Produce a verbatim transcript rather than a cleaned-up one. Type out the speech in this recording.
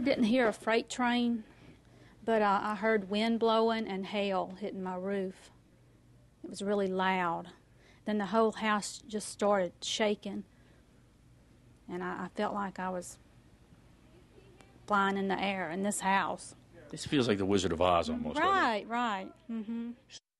didn't hear a freight train, but uh, I heard wind blowing and hail hitting my roof. It was really loud. Then the whole house just started shaking, and I, I felt like I was flying in the air in this house. This feels like the Wizard of Oz almost. Right, right. Mm-hmm.